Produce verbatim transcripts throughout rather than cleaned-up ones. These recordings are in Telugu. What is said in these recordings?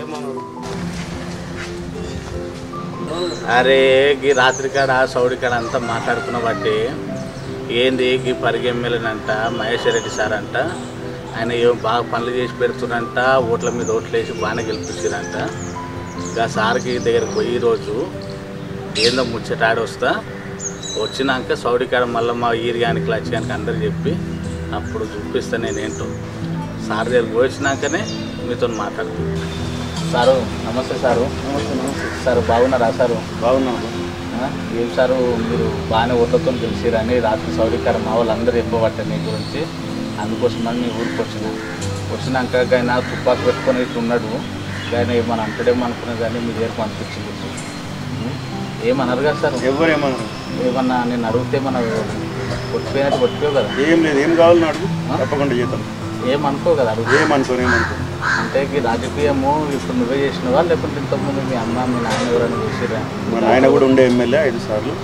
అరే గీ రాత్రి కాడ సౌడి కాడ అంతా మాట్లాడుకున్న బట్టి ఏంది గీ పరిగి ఎమ్మెల్యేనంట మహేశ్వర్ రెడ్డి సార్ అంట ఆయన ఏం బాగా పనులు చేసి పెడుతున్నంట ఓట్ల మీద ఓట్లు వేసి బాగానే గెలిపించారంట ఇంకా సార్కి దగ్గరికి పోయి రోజు ఏందో ముచ్చట ఆడి వస్తా వచ్చినాక సౌడి కాడ మళ్ళీ మా ఈరియానికి లక్ష్యానికి అందరు చెప్పి అప్పుడు చూపిస్తా నేనేంటో సార్ దగ్గరికి వచ్చినాకనే మీతో మాట్లాడుతున్నాను. సారు నమస్తే సారు. నమస్తే నమస్తే సార్ బాగున్నారా సారు? బాగున్నాను. ఏం సారు మీరు బాగానే ఓట్లతో గెలిచిరని రాత్రి సౌకర్యం మా వాళ్ళు అందరూ చెప్పబట్టారు మీ గురించి, అందుకోసమని మీ ఊరికి వచ్చిన వచ్చినాక ఆయన తుపాకు పెట్టుకొని ఇట్లా ఉన్నాడు ఆయన ఏమన్నా అంటడేమో అనుకున్నా కానీ మీ దగ్గరకు అనిపించింది. ఏమన్నారు కదా సార్? ఎవరు ఏమన్నారు? ఏమన్నా నేను అడిగితే మన కొట్టిపోయినట్టు కొట్టిపోయావు కదా? ఏం లేదు, ఏం కావాలని అడుగు, తప్పకుండా చేద్దాం. ఏమనుకో కదా అడుగు. ఏమనుకో ఏమనుకో అంటే రాజకీయము ఇప్పుడు నువ్వే చేసినవా లేకపోతే ఇంతకుముందు మీ అమ్మ మీ నాన్న ఎవరైనా చేసిరా? మా నాయన కూడా ఉండే ఎమ్మెల్యే ఐదు సార్లు,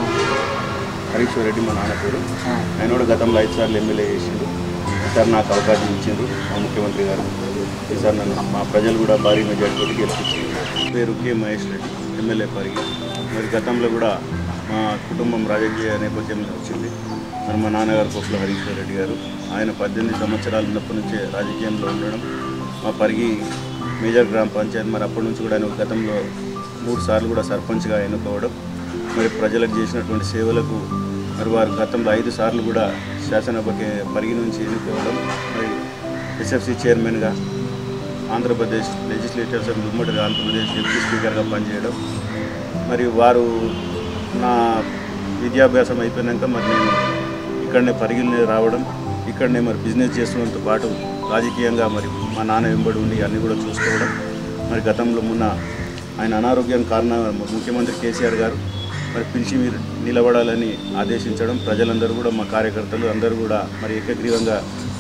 హరీశ్వర్ రెడ్డి మా నాన్న పేరు. ఆయన కూడా గతంలో ఐదు సార్లు ఎమ్మెల్యే చేసిండు. ఈసారి నాకు అవకాశం ఇచ్చిండ్రు మా ముఖ్యమంత్రి గారు. ఈసారి నన్ను మా ప్రజలు కూడా భారీ మెజార్టీతో గెలిపించింది. పేరు కే మహేష్ రెడ్డి, ఎమ్మెల్యే పరిగి. మరి గతంలో కూడా మా కుటుంబం రాజకీయ నేపథ్యంలో వచ్చింది. మరి మా నాన్నగారు కొప్పుల హరీశ్వర్ రెడ్డి గారు, ఆయన పద్దెనిమిది సంవత్సరాలు ఉన్నప్పటి నుంచే రాజకీయంలో ఉండడం, మా పరిగి మేజర్ గ్రామ పంచాయతీ మరి అప్పటి నుంచి కూడా ఆయన గతంలో మూడు సార్లు కూడా సర్పంచ్గా ఎన్నుకోవడం, మరి ప్రజలకు చేసినటువంటి సేవలకు మరి వారు గతంలో ఐదు సార్లు కూడా శాసనసభకి పరిగి నుంచి ఎన్నుకోవడం, మరి ఎస్ఎఫ్సి చైర్మన్గా ఆంధ్రప్రదేశ్ లెజిస్లేటివ్ అసెంబ్లీ ఉమ్మడి ఆంధ్రప్రదేశ్ డిప్యూటీ స్పీకర్గా పనిచేయడం, మరి వారు నా విద్యాభ్యాసం అయిపోయినాక మరి నేను ఇక్కడనే పరిగిని రావడం, ఇక్కడనే మరి బిజినెస్ చేస్తున్నంత పాటు రాజకీయంగా మరి మా నాన్న వెంబడి ఉండి అన్నీ కూడా చూసుకోవడం, మరి గతంలో మొన్న ఆయన అనారోగ్యం కారణంగా ముఖ్యమంత్రి కేసీఆర్ గారు మరి పిలిచి మీరు నిలబడాలని ఆదేశించడం, ప్రజలందరూ కూడా మా కార్యకర్తలు అందరూ కూడా మరి ఏకగ్రీవంగా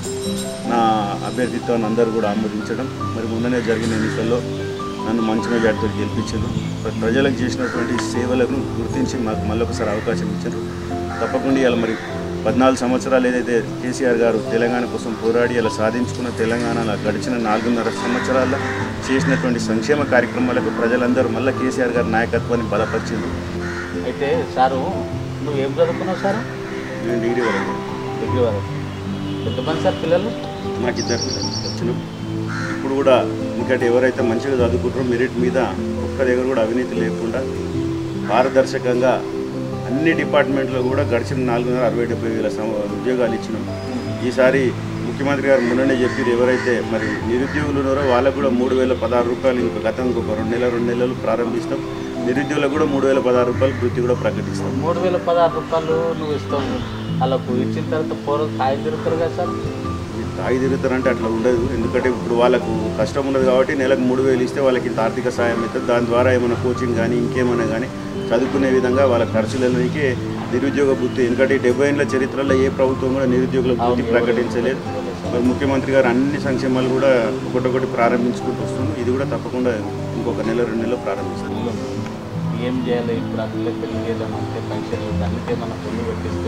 నా అభ్యర్థిత్వాన్ని అందరూ కూడా ఆమోదించడం, మరి మొన్ననే జరిగిన ఎన్నికల్లో నన్ను మంచి మెజార్టీతో గెలిపించారు. ప్రజలకు చేసినటువంటి సేవలను గుర్తించి మాకు మళ్ళొకసారి అవకాశం ఇచ్చారు. తప్పకుండా ఇలా మరి పద్నాలుగు సంవత్సరాలు ఏదైతే కేసీఆర్ గారు తెలంగాణ కోసం పోరాడి అలా సాధించుకున్న తెలంగాణలో గడిచిన నాలుగున్నర సంవత్సరాల్లో చేసినటువంటి సంక్షేమ కార్యక్రమాలకు ప్రజలందరూ మళ్ళీ కేసీఆర్ గారి నాయకత్వాన్ని బలపరిచింది. అయితే సారు నువ్వు ఏం చదువుకున్నావు సార్? నేను డిగ్రీ వరకు. డిగ్రీ వరకు. ఎంతమంది సార్ పిల్లలు? నాకు ఇద్దరు పిల్లలు వచ్చిన. ఇప్పుడు కూడా ఇంకటి ఎవరైతే మంచిగా చదువుకుంటారో మెరిట్ మీద ఒక్క దగ్గర కూడా అవినీతి లేకుండా పారదర్శకంగా అన్ని డిపార్ట్మెంట్లో కూడా గడిచిన నాలుగున్నర అరవై డెబ్బై వేల ఉద్యోగాలు ఇచ్చినాం. ఈసారి ముఖ్యమంత్రి గారు మొన్ననే చెప్పారు ఎవరైతే మరి నిరుద్యోగులు ఉన్నారో వాళ్ళకు కూడా మూడు వేల పదహారు రూపాయలు ఇంకా గతం ఒక రెండు నెలలు రెండు నెలలు ప్రారంభిస్తాం. నిరుద్యోగులకు కూడా మూడు వేల పదహారు రూపాయలు వృత్తి కూడా ప్రకటిస్తాం. మూడు వేల పదహారు రూపాయలు నువ్వు ఇస్తావు, వాళ్ళకు ఇచ్చిన తర్వాత పూర్వం తాయి తిరుగుతారు కదా సార్? తాయి తిరుగుతారంటే అట్లా ఉండదు. ఎందుకంటే ఇప్పుడు వాళ్ళకు కష్టం ఉన్నది కాబట్టి నెలకు మూడు వేలు ఇస్తే వాళ్ళకి ఇంత ఆర్థిక సాయం అవుతుంది. దాని ద్వారా ఏమైనా కోచింగ్ కానీ ఇంకేమైనా కానీ చదువుకునే విధంగా వాళ్ళ ఖర్చులకి నిరుద్యోగ వృత్తి. ఎందుకంటే డెబ్బై ఏళ్ళ చరిత్రలో ఏ ప్రభుత్వం కూడా నిరుద్యోగుల వృత్తి ప్రకటించలేదు. మరి ముఖ్యమంత్రి గారు అన్ని సంక్షేమాలు కూడా ఒకటొకటి ప్రారంభించుకుంటూ వస్తుంది. ఇది కూడా తప్పకుండా ఇంకొక నెల రెండు నెలలు ప్రారంభిస్తాం. ఏం చేయాలి ఇప్పుడు? అట్లే పెళ్లి చేద్దామంటే పైసలు దానికే మనం పొల్లు పెట్టిస్తే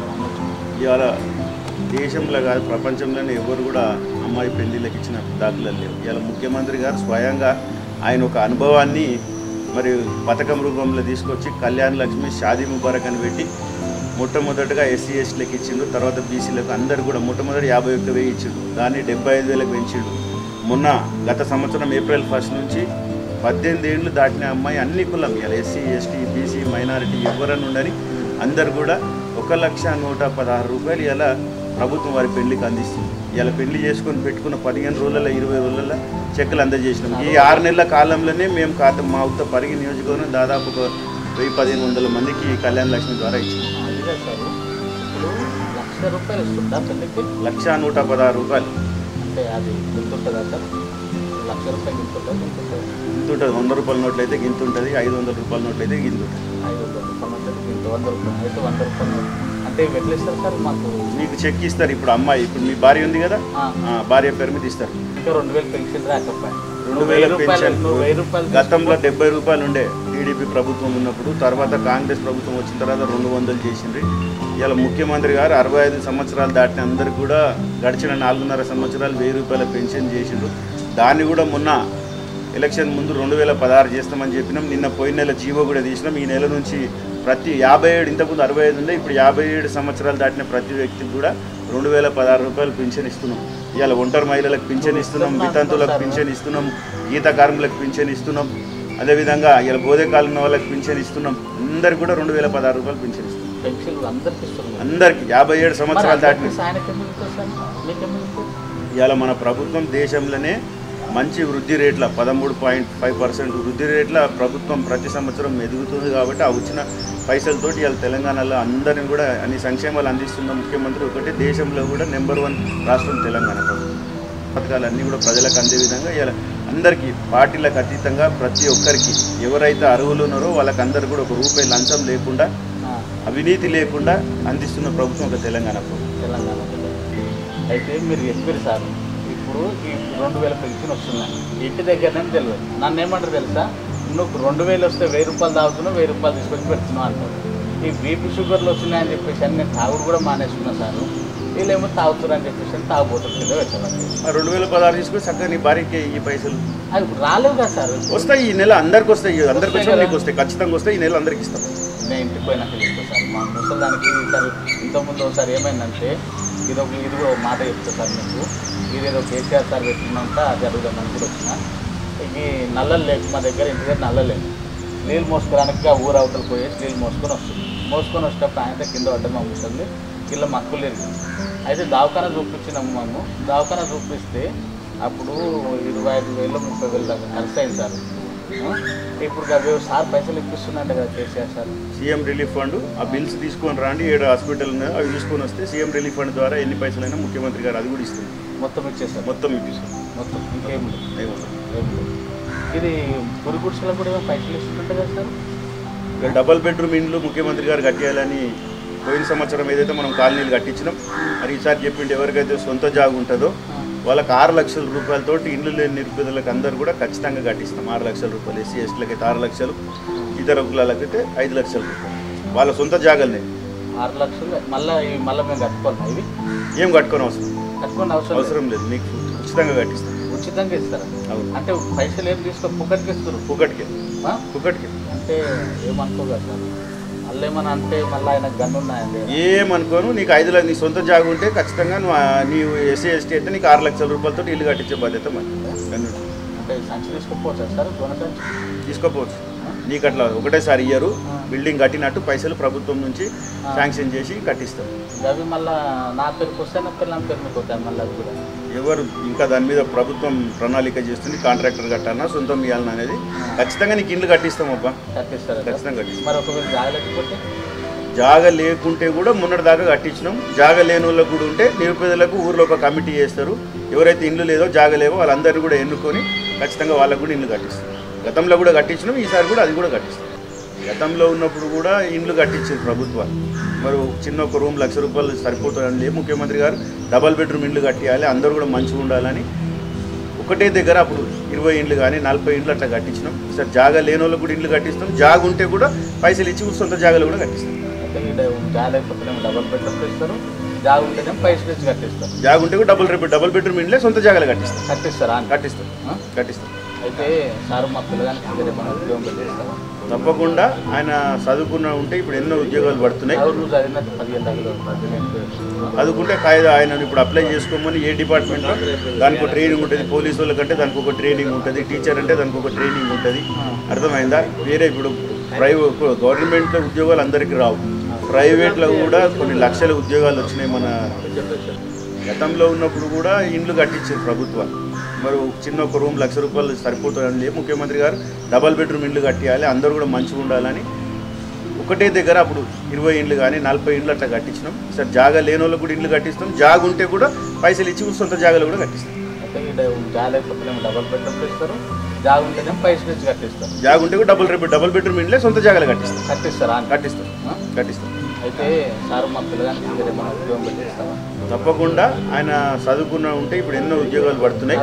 ఇవాళ దేశంలో కాదు ప్రపంచంలోనే ఎవరు కూడా అమ్మాయి పెళ్లిళ్ళకి ఇచ్చిన దాఖలాలు లేవు. ఇవాళ ముఖ్యమంత్రి గారు స్వయంగా ఆయన ఒక అనుభవాన్ని మరి పథకం రూపంలో తీసుకొచ్చి కళ్యాణ్ లక్ష్మి షాదీ ముబారక్ అని పెట్టి మొట్టమొదటిగా ఎస్సీ ఎస్టీలకు ఇచ్చిండు. తర్వాత బీసీలకు అందరు కూడా మొట్టమొదటి యాభై ఒక్క వెయ్యి ఇచ్చిండు. దాన్ని డెబ్బై ఐదు వేలకు పెంచిండు. మొన్న గత సంవత్సరం ఏప్రిల్ ఫస్ట్ నుంచి పద్దెనిమిది ఏళ్ళు దాటిన అమ్మాయి అన్ని కులం ఇలా ఎస్సీ ఎస్టీ బీసీ మైనారిటీ ఎవరన్నా ఉండని అందరు కూడా ఒక లక్ష నూట పదహారు రూపాయలు ఇలా ప్రభుత్వం వారి పెళ్లికి అందిస్తుంది. ఇలా పెళ్లి చేసుకొని పెట్టుకున్న పదిహేను రోజులలో ఇరవై రోజులలో చెక్కులు అందజేసినాం. ఈ ఆరు నెలల కాలంలోనే మేము ఖాతా మా ఉత్త పరిగి నియోజకవర్గం దాదాపు ఒక వెయ్యి పదిహేను వందల మందికి కళ్యాణ లక్ష్మి ద్వారా ఇచ్చింది. లక్ష రూపాయలు ఇస్తుందా పెళ్లికి? లక్ష నూట పదహారు రూపాయలు అంటే అది గుర్తుంటుందా సార్? లక్ష రూపాయలు గుర్తుంటుంది ఇంత ఉంటుంది. వంద రూపాయల నోట్లు అయితే గింత ఉంటుంది, ఐదు వందల రూపాయల నోట్లు అయితే గింత ఉంటుంది. ఐదు వందల రూపాయలు ఉంటుంది, ఇంత వంద రూపాయలు అయితే వంద రూపాయలు అంటే ఎట్లా ఇస్తారు సార్? మాకు మీకు చెక్ ఇస్తారు. ఇప్పుడు అమ్మాయి ఇప్పుడు మీ భార్య ఉంది కదా, భార్య పేరు మీద ఇస్తారు. ఇంకా రెండు వేలు పెన్షన్ రాకపోయి రెండు వేల పెన్షన్ గతంలో డెబ్బై రూపాయలు ఉండే టీడీపీ ప్రభుత్వం ఉన్నప్పుడు. తర్వాత కాంగ్రెస్ ప్రభుత్వం వచ్చిన తర్వాత రెండు వందలు చేసిండ్రి. ఇలా ముఖ్యమంత్రి గారు అరవై ఐదు సంవత్సరాలు దాటిన అందరికి కూడా గడిచిన నాలుగున్నర సంవత్సరాలు వెయ్యి రూపాయల పెన్షన్ చేసిండ్రు. దాన్ని కూడా మొన్న ఎలక్షన్ ముందు రెండు వేల పదహారు చేస్తామని చెప్పినాం. నిన్న పోయిన నెల జీవో కూడా తీసినాం. ఈ నెల నుంచి ప్రతి యాభై ఏడు ఇంతకుముందు అరవై ఐదు ఉండే, ఇప్పుడు యాభై ఏడు సంవత్సరాలు దాటిన ప్రతి వ్యక్తికి కూడా రెండు వేల పదహారు రూపాయలు పింఛన్ ఇస్తున్నాం. ఇవాళ ఒంటరి మహిళలకు పింఛన్ ఇస్తున్నాం, వితంతులకు పింఛన్ ఇస్తున్నాం, గీత కార్మికులకు పింఛన్ ఇస్తున్నాం. అదేవిధంగా ఇలా బోధే కాలిన వాళ్ళకి పింఛన్ ఇస్తున్నాం. అందరికి కూడా రెండు వేల పదహారు రూపాయలు పింఛన్ ఇస్తున్నాం. అందరికి యాభై ఏడు సంవత్సరాలు దాటిన. ఇవాళ మన ప్రభుత్వం దేశంలోనే మంచి వృద్ధి రేట్ల పదమూడు పాయింట్ ఫైవ్ పర్సెంట్ వృద్ధి రేట్ల ప్రభుత్వం ప్రతి సంవత్సరం ఎదుగుతుంది. కాబట్టి ఆ వచ్చిన పైసలతోటి ఇవాళ తెలంగాణలో అందరిని కూడా అన్ని సంక్షేమాలు అందిస్తున్న ముఖ్యమంత్రి ఒకటి. దేశంలో కూడా నెంబర్ వన్ రాష్ట్రం తెలంగాణ. పథకాలు అన్నీ కూడా ప్రజలకు అందే విధంగా ఇవాళ అందరికీ పార్టీలకు అతీతంగా ప్రతి ఒక్కరికి ఎవరైతే అర్హులు ఉన్నారో వాళ్ళకి అందరు కూడా ఒక రూపాయి లంచం లేకుండా, అవినీతి లేకుండా అందిస్తున్న ప్రభుత్వం ఒక తెలంగాణ ప్రభుత్వం. తెలంగాణ అయితే మీరు చెప్పారు సార్, ఇప్పుడు ఈ రెండు వేల పెన్షన్ వస్తున్నాయి ఇంటి దగ్గరనే తెలియదు. నన్ను ఏమంటారు తెలుసా, నువ్వు రెండు వేలు వస్తే వెయ్యి రూపాయలు తాగుతున్నావు, వెయ్యి రూపాయలు తీసుకొచ్చి పెడుతున్నావు అంటారు. ఈ బీపీ షుగర్లు వచ్చినాయని చెప్పేసి అని నేను తాగుడు కూడా మానేసుకున్నాను సార్. వీళ్ళేమో తాగుతారని చెప్పేసి అని తాగుపోతుంది కదా వచ్చాను. రెండు వేల పదహారు తీసుకొని చక్కగా నీ భార్యకి ఈ పైసలు అది రాలేవు కదా సార్. వస్తాయి ఈ నెల అందరికి వస్తాయి, అందరికి వచ్చినా నీకు వస్తాయి, ఖచ్చితంగా వస్తాయి. ఈ నెల అందరికి ఇస్తాం. నేను ఇంటికి పోయినాక చెప్తాను సార్. మా ముసలిదానికి సార్ ఇంతకుముందు ఒకసారి ఏమైందంటే ఇది ఒక ఇది ఒక మాట చెప్తాను సార్ మీకు. ఇదేదో కేసీఆర్ సార్ పెట్టినాక జరుగుతుందని కూడా వచ్చిన. ఇది నల్లలు లేకు మా దగ్గర ఇంటి దగ్గర నల్ల లేదు. నీళ్ళు మోసుకోవడానికి ఆ ఊరు అవతలు పోయేసి నీళ్ళు మోసుకొని వస్తుంది. మోసుకొని వచ్చేటప్పుడు ఆయన కింద పడ్డది మా ముసలి, కింద మక్కులు ఎరిగింది. అయితే దవాఖానా చూపించినాము మేము. దవాఖానా చూపిస్తే అప్పుడు ఇరవై ఐదు వేలు ముప్పై వేలు దాకా ఖర్చు అయింది సార్. ఇప్పుడు అవి సార్ పైసలు ఇప్పిస్తున్నట్టు కదా KCR sir. CM relief fund ఆ బిల్స్ తీసుకొని రాండి, ఏడు హాస్పిటల్ ఉన్నాయో అవి తీసుకొని వస్తే సీఎం రిలీఫ్ ఫండ్ ద్వారా ఎన్ని పైసలైనా ముఖ్యమంత్రి గారు అది కూడా ఇస్తుంది. మొత్తం ఇచ్చేస్తారు. మొత్తం ఇప్పిస్తాం. మొత్తం ఇంకేం ఇది పురి గుడిసెలకు కూడా ఏమో పైసలు ఇస్తుంటే కదా సార్. ఇక డబల్ బెడ్రూమ్ ఇండ్లు ముఖ్యమంత్రి గారు కట్టేయాలని పోయిన సంవత్సరం ఏదైతే మనం కాలనీలు కట్టించినాం, మరి ఈసారి చెప్పిండి ఎవరికైతే సొంత జాగు ఉంటుందో వాళ్ళకి ఆరు లక్షల రూపాయలతో ఇండ్లు లేని నిరుపేదలకు అందరూ కూడా ఖచ్చితంగా కట్టిస్తాం. ఆరు లక్షల రూపాయలు, ఎస్సీ ఎస్టీలకి అయితే ఆరు లక్షలు, ఇతర కులాలకైతే ఐదు లక్షల రూపాయలు వాళ్ళ సొంత జాగాలనే. ఆరు లక్షలు మళ్ళీ మళ్ళీ మేము కట్టుకోవాలి. ఇవి ఏం కట్టుకొని అవసరం కట్టుకొని అవసరం అవసరం లేదు. మీకు ఉచితంగా కట్టిస్తాం. ఉచితంగా ఇస్తారా? అవును. అంటే పైసలు ఏం తీసుకో పుక్కటికి ఇస్తారు. పుక్కటికి పుక్కటికి అంటే ఏమనుకోగా సార్, మళ్ళీ ఏమన్నా అంటే మళ్ళీ ఆయన గన్ను ఉన్నాయండి. ఏమనుకోను, నీకు ఐదు లక్షలు నీ సొంత జాగు ఉంటే ఖచ్చితంగా నువ్వు నీవు ఎస్సీ ఎస్టీ అయితే నీకు ఆరు లక్షల రూపాయలతో ఇల్లు కట్టించే బాధ్యత మరి గన్ను. అంటే సంచి తీసుకోపోవచ్చా సార్? దొన సంచి తీసుకోపోవచ్చు. నీకు అట్లా ఒకటేసారి ఇయ్యరు, బిల్డింగ్ కట్టినట్టు పైసలు ప్రభుత్వం నుంచి శాంక్షన్ చేసి కట్టిస్తారు. అవి మళ్ళీ నా పేరుకి వస్తే నా పిల్లల పేరు మీకు వస్తాయి మళ్ళీ అవి కూడా. ఎవరు ఇంకా దాని మీద ప్రభుత్వం ప్రణాళిక చేస్తుంది, కాంట్రాక్టర్ కట్టాలన్నా సొంతం ఇవ్వాలన్నా అనేది. ఖచ్చితంగా నీకు ఇండ్లు కట్టిస్తాం అబ్బా, కట్టిస్తారు. ఖచ్చితంగా కట్టిస్తాం. మరి ఒకవేళ జాగ లేకపోతే? జాగ లేకుంటే కూడా మొన్నటి దాకా కట్టించినాం. జాగ లేని వాళ్ళకు కూడా ఉంటే నిరుపేదలకు ఊర్లో ఒక కమిటీ చేస్తారు. ఎవరైతే ఇండ్లు లేదో జాగ లేవో వాళ్ళందరినీ కూడా ఎన్నుకొని ఖచ్చితంగా వాళ్ళకు కూడా ఇండ్లు కట్టిస్తారు. గతంలో కూడా కట్టించినాం, ఈసారి కూడా అది కూడా కట్టిస్తాం. గతంలో ఉన్నప్పుడు కూడా ఇండ్లు కట్టించారు ప్రభుత్వాలు. మరి చిన్న ఒక రూమ్ లక్ష రూపాయలు సరిపోతుందండి. ముఖ్యమంత్రి గారు డబల్ బెడ్రూమ్ ఇండ్లు కట్టియాలి, అందరూ కూడా మంచిగా ఉండాలని ఒకటే దగ్గర అప్పుడు ఇరవై ఇండ్లు కానీ నలభై ఇండ్లు అట్లా కట్టించినాం. సార్ జాగా లేని వాళ్ళకి కూడా ఇండ్లు కట్టిస్తాం. జాగ ఉంటే కూడా పైసలు ఇచ్చి సొంత జాగాలు కూడా కట్టిస్తాం. జాగ లేకపోతేనేమో డబల్ బెడ్రూమ్ ఇస్తారు, జాగ ఉంటేనేమో పైసలు ఇచ్చి కట్టిస్తారు. జాగ ఉంటే కూడా డబుల్ రేపు డబుల్ బెడ్రూమ్ ఇండ్లే సొంత జాగాలు కట్టిస్తాం. కట్టిస్తారా? కట్టిస్తాం కట్టిస్తాం. అయితే సార్ మా పిల్లగానికి ఏమైనా ఉద్యోగం పెట్టిస్తారా? తప్పకుండా. ఆయన చదువుకున్న ఉంటే ఇప్పుడు ఎన్నో ఉద్యోగాలు పడుతున్నాయి. చదువుకుంటే కాయదా ఆయన ఇప్పుడు అప్లై చేసుకోమని ఏ డిపార్ట్మెంట్లో దానికి ఒక ట్రైనింగ్ ఉంటుంది. పోలీసు వాళ్ళకంటే దానికి ఒక ట్రైనింగ్ ఉంటుంది, టీచర్ అంటే దానికి ఒక ట్రైనింగ్ ఉంటుంది. అర్థమైందా? వేరే ఇప్పుడు ప్రైవేట్ గవర్నమెంట్ ఉద్యోగాలు అందరికీ రావు, ప్రైవేట్లో కూడా కొన్ని లక్షల ఉద్యోగాలు వచ్చినాయి. మన గతంలో ఉన్నప్పుడు కూడా ఇండ్లు కట్టించారు ప్రభుత్వాలు. మరి చిన్న ఒక రూమ్ లక్ష రూపాయలు సరిపోతుందండి. ముఖ్యమంత్రి గారు డబల్ బెడ్రూమ్ ఇండ్లు కట్టియాలి, అందరూ కూడా మంచిగా ఉండాలని ఒకటే దగ్గర అప్పుడు ఇరవై ఇండ్లు కానీ నలభై ఇండ్లు అట్లా కట్టించినాం. సార్ జాగా లేని వాళ్ళకి కూడా ఇండ్లు కట్టిస్తాం. జాగ ఉంటే కూడా పైసలు ఇచ్చి సొంత జాగాలు కూడా కట్టిస్తాం. జాగ లేకపోతేనేమో డబల్ బెడ్రూమ్ ఇస్తారు, జాగ ఉంటేనేమో పైసలు ఇచ్చి కట్టిస్తారు. జాగ ఉంటే కూడా డబుల్ రేపు డబుల్ బెడ్రూమ్ ఇండ్లే సొంత జాగాలు కట్టిస్తాం. కట్టిస్తారా? కట్టిస్తాం కట్టిస్తాం. అయితే సార్ మా పిల్లగానికి ఏమైనా ఉద్యోగం పెట్టిస్తారా? తప్పకుండా. ఆయన చదువుకున్న ఉంటే ఇప్పుడు ఎన్నో ఉద్యోగాలు పడుతున్నాయి.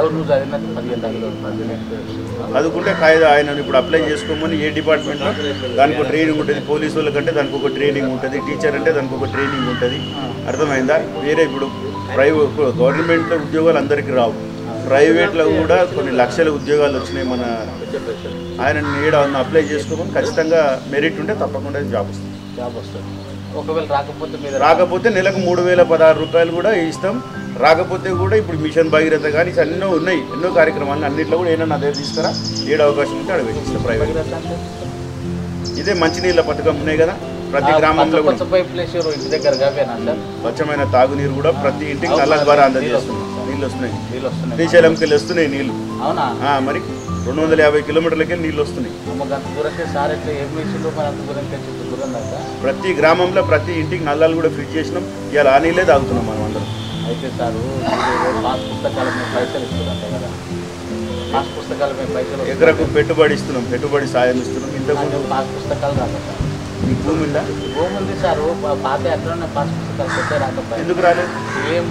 చదువుకుంటే కాయదా ఆయన ఇప్పుడు అప్లై చేసుకోమని ఏ డిపార్ట్మెంట్లో దానికి ఒక ట్రైనింగ్ ఉంటుంది. పోలీసు వాళ్ళకంటే దానికి ఒక ట్రైనింగ్ ఉంటుంది, టీచర్ అంటే దానికి ఒక ట్రైనింగ్ ఉంటుంది. అర్థమైందా? వేరే ఇప్పుడు ప్రైవేట్ గవర్నమెంట్ ఉద్యోగాలు అందరికీ రావు, ప్రైవేట్లో కూడా కొన్ని లక్షల ఉద్యోగాలు వచ్చినాయి. మన ఆయన నీడ అప్లై చేసుకోమని ఖచ్చితంగా మెరిట్ ఉంటే తప్పకుండా జాబ్ వస్తుంది. జాబ్ వస్తుంది. ఒకవేళ రాకపోతే మీద రాకపోతే నెలకు మూడు వేల పదహారు రూపాయలు కూడా ఇస్తాం. రాకపోతే కూడా ఇప్పుడు మిషన్ భగీరథ కానీ ఎన్నో ఉన్నాయి, ఎన్నో కార్యక్రమాలు అన్నింటిలో కూడా ఏమన్నా నా దగ్గర తీసుకురా, ఏడు అవకాశం ఉంటే అక్కడ పెట్టిస్తాం. ప్రైవేట్ ఇదే మంచినీళ్ళ పథకం ఉన్నాయి కదా ప్రతి గ్రామంలో కూడా ఇంటి దగ్గర స్వచ్ఛమైన తాగునీరు కూడా ప్రతి ఇంటికి నల్ల ద్వారా అందజేస్తున్నాం. నీళ్ళు వస్తున్నాయి, శ్రీశైలంకి వెళ్ళి వస్తున్నాయి నీళ్ళు. అవునా? మరి రెండు వందల యాభై కిలోమీటర్లకి నీళ్ళు వస్తున్నాయి. ప్రతి గ్రామంలో ప్రతి ఇంటికి నల్లాలు కూడా ఫిట్ చేసినాం. ఇవాళ ఆ నీళ్ళే తాగుతున్నాం మనం అందరం. అయితే సార్ పాస్ పుస్తకాల మీద పైసలు ఇస్తుందంటే కదా, పాస్ పుస్తకాల మీద పైసలు ఎకరకు పెట్టుబడి ఇస్తున్నాం, పెట్టుబడి సాయం ఇస్తున్నాం. ఇంతకుముందు పాస్ పుస్తకాలు రాదు సార్. మీకు భూమి ఉందా? భూమి ఉంది సార్. పాత ఎట్లనే పాస్ పుస్తకాలు కొట్టే రాకపోతే ఎందుకు రాలేదు? ఏం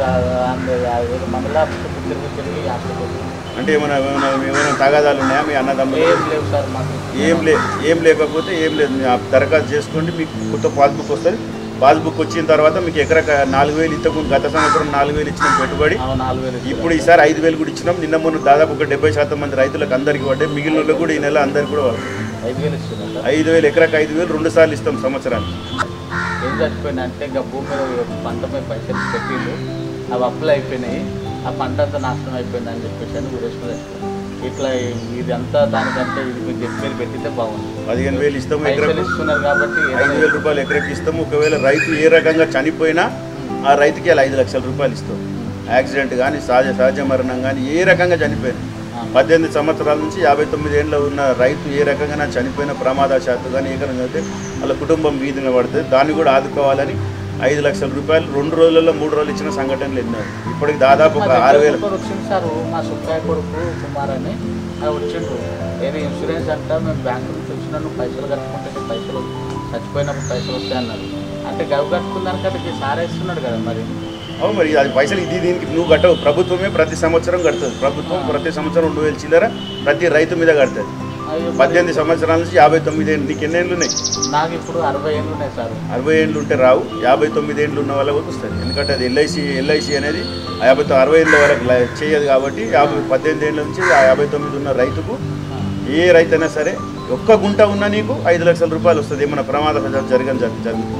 మండలా తిరిగి తిరిగి ఆశపోతుంది. అంటే ఏమైనా ఏమైనా ఏమైనా తగాదాలు ఉన్నాయా మీ అన్నదమ్ములు? ఏం లేవు సార్ మాకు. ఏం లే ఏం లేకపోతే ఏం లేదు, మీరు దరఖాస్తు చేసుకోండి, మీకు కొత్త పాస్బుక్ వస్తుంది. పాస్బుక్ వచ్చిన తర్వాత మీకు ఎకరా నాలుగు వేలు ఇంతకుముందు గత సంవత్సరం నాలుగు వేలు ఇచ్చినాం పెట్టుబడి. నాలుగు వేలు ఇప్పుడు ఈసారి ఐదు వేలు కూడా ఇచ్చినాం. నిన్న మొన్న దాదాపు ఒక డెబ్బై శాతం మంది రైతులకు అందరికీ పడ్డాయి. మిగిలిన వాళ్ళకి కూడా ఈ నెల అందరికీ కూడా ఐదు వేలు ఇస్తున్నాం. ఐదు వేలు ఎకరాకి ఐదు వేలు రెండు సార్లు ఇస్తాం సంవత్సరానికి. ఏం చచ్చిపోయినా అంటే ఇంకా భూమి మీద పంట మీద పైసలు పెట్టిండు, అవి అప్పులు అయిపోయినాయి, ఆ పంట అంతా నాశనం అయిపోయింది అని చెప్పేసి అని ఊరేసుకుని ఇట్లా ఇదంతా దానికంటే ఇది మీకు చెప్పేది పెట్టితే బాగుంది. పదిహేను వేలు ఇస్తాము ఎకరాకు ఇస్తున్నారు కాబట్టి ఐదు వేల రూపాయలు ఎకరాకి ఇస్తాము. ఒకవేళ రైతు ఏ రకంగా చనిపోయినా ఆ రైతుకి అలా ఐదు లక్షల రూపాయలు ఇస్తాం. యాక్సిడెంట్ కానీ సహజ సహజ మరణం కానీ ఏ రకంగా చనిపోయినా పద్దెనిమిది సంవత్సరాల నుంచి యాభై తొమ్మిది ఏళ్ళలో ఉన్న రైతు ఏ రకంగా చనిపోయిన ప్రమాదశాత్తు కానీ ఏ రకంగా అయితే వాళ్ళ కుటుంబం వీధిన పడుతుంది. దాన్ని కూడా ఆదుకోవాలని ఐదు లక్షల రూపాయలు రెండు రోజులలో మూడు రోజులు ఇచ్చిన సంఘటనలు ఎన్నో. ఇప్పటికి దాదాపు ఒక ఆరు వేల వచ్చింది సార్. మా సుబ్బాయి కొడుకు కుమార్ అని వచ్చిండ్రు. ఏది ఇన్సూరెన్స్ అంట, మేము బ్యాంకు నుంచి వచ్చినాను, పైసలు కట్టుకుంటే పైసలు చచ్చిపోయినప్పుడు పైసలు వస్తాయన్నారు. అంటే గవి కట్టుకున్నారంటే సార్ వేస్తున్నాడు కదా మరి. అవు మరి అది పైసలు ఇది దీనికి నువ్వు కట్టవు, ప్రభుత్వమే ప్రతి సంవత్సరం కడుతుంది. ప్రభుత్వం ప్రతి సంవత్సరం రెండు వేలు చిల్లర ప్రతి రైతు మీద కడుతుంది. పద్దెనిమిది సంవత్సరాల నుంచి యాభై తొమ్మిది ఏళ్ళు. నీకు ఎన్ని ఏళ్ళు ఉన్నాయి? నాకు ఇప్పుడు అరవై ఏళ్ళు ఉన్నాయి సార్. అరవై ఏళ్ళు ఉంటే రావు, యాభై తొమ్మిది ఏళ్ళు ఉన్న వాళ్ళకి వస్తుంది. ఎందుకంటే అది ఎల్ఐసి ఎల్ఐసి అనేది యాభై అరవై ఏళ్ళ వరకు చేయదు కాబట్టి యాభై పద్దెనిమిది ఏళ్ళ నుంచి ఆ యాభై తొమ్మిది ఉన్న రైతుకు ఏ రైతు అయినా సరే ఒక్క గుంట ఉన్నా నీకు ఐదు లక్షల రూపాయలు వస్తుంది. ఏమైనా ప్రమాదం జరగని జరుగుతుంది జరుగుతుంది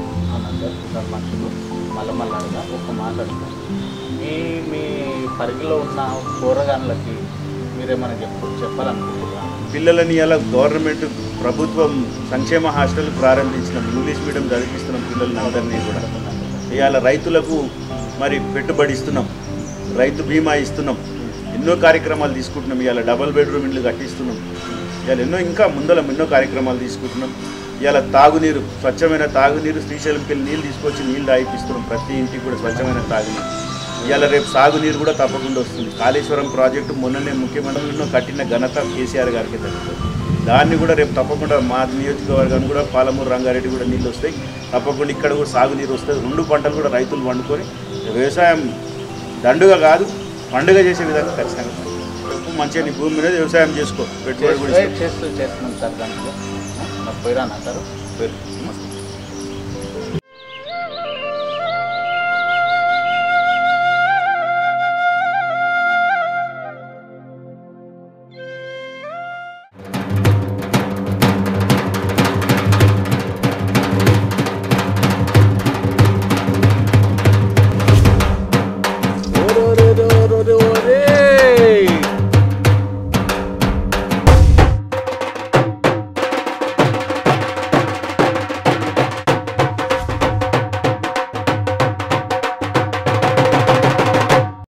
మళ్ళీ మళ్ళీ ఒక మాట్లాడుతాం. మీ మీ పరిధిలో ఉన్న కూరగాయలకి మీరేమైనా చెప్పు చెప్పాలనుకుంటున్నారా? పిల్లలని ఇలా గవర్నమెంట్ ప్రభుత్వం సంక్షేమ హాస్టల్ ప్రారంభించినాం. ఇంగ్లీష్ మీడియం చదివిస్తున్నాం పిల్లలని అందరినీ కూడా. ఇవాళ రైతులకు మరి పెట్టుబడి ఇస్తున్నాం, రైతు బీమా ఇస్తున్నాం, ఎన్నో కార్యక్రమాలు తీసుకుంటున్నాం. ఇవాళ డబల్ బెడ్రూమ్ ఇళ్ళు కట్టిస్తున్నాం. ఇవాళ ఎన్నో ఇంకా ముందల ఎన్నో కార్యక్రమాలు తీసుకుంటున్నాం. ఇవాళ తాగునీరు, స్వచ్ఛమైన తాగునీరు, శ్రీశైలంకి వెళ్ళి నీళ్ళు తీసుకొచ్చి నీళ్ళు తాగిపిస్తున్నాం. ప్రతి ఇంటికి కూడా స్వచ్ఛమైన తాగునీరు. ఇవాళ రేపు సాగునీరు కూడా తప్పకుండా వస్తుంది. కాళేశ్వరం ప్రాజెక్టు మొన్ననే ముఖ్యమంత్రులను కట్టిన ఘనత కేసీఆర్ గారికి జరుగుతుంది. దాన్ని కూడా రేపు తప్పకుండా మా నియోజకవర్గాన్ని కూడా పాలమూరు రంగారెడ్డి కూడా నీళ్ళు వస్తాయి. తప్పకుండా ఇక్కడ కూడా సాగునీరు వస్తుంది. రెండు పంటలు కూడా రైతులు వండుకొని వ్యవసాయం దండుగా కాదు పండుగ చేసే విధంగా ఖచ్చితంగా మంచిగా నీ భూమి మీద వ్యవసాయం చేసుకో. పెట్టుబడి కూడా చేస్తూ చేస్తున్నాం సార్. దాంట్లో పోయిరా సార్ పేరు